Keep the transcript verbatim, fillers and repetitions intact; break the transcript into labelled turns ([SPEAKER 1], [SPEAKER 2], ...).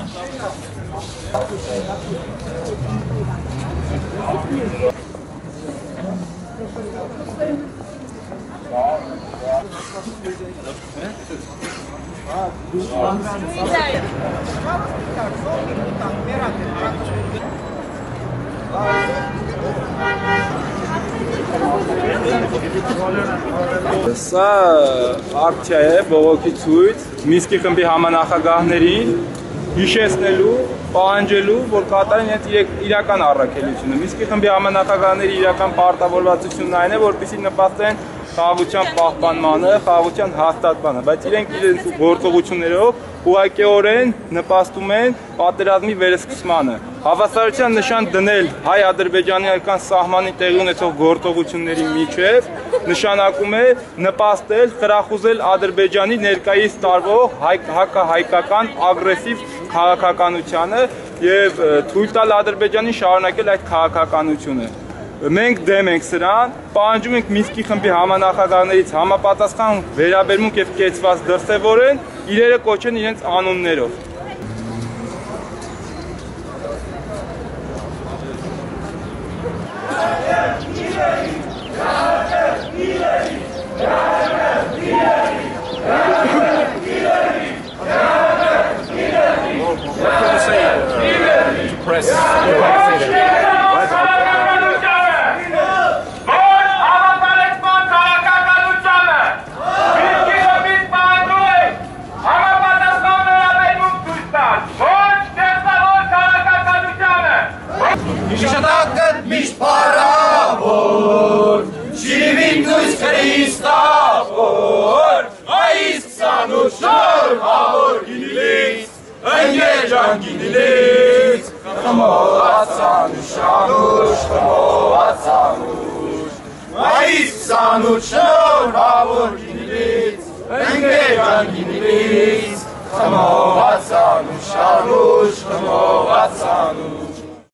[SPEAKER 1] Սա ակցիա է բողոքի ցույց Մինսկի խմբի համանախագահներին հիշեցնելու, պահանջելու, որ կատարեն իրենց իրական առաքելությունը։ Մինսկի խմբի համանախագահների իրական պարտավորվածությունն այն է, որպեսզի նպաստեն խաղաղության պահպանմանը, խաղաղության հաստատմանը, բայց իրենք իրենց գործողություններով ուղղակիորեն նպաստում են պատերազմի վերսկսմանը։ Հավասարության նշան դնել հայ-ադրբեջանական սահմանի տեղի ունեցող գործողությունների միջև նշանակում է նպաստել, խրախուսել Ադրբեջանի ներկայիս տարվող հակահայկական ագրեսիվ քաղաքականությանը եւ թույլ տալ Ադրբեջանին շարունակել այդ քաղաքականությունը։ Մենք դեմ ենք սրան, պահանջում ենք Մինսկի խմբի համանախագահներից համապատասխան վերաբերմունք եւ կեցված դրսեւորեն, իրերը կոչեն իրենց անուններով։
[SPEAKER 2] Come on, what's on, Shanush, come on, what's on.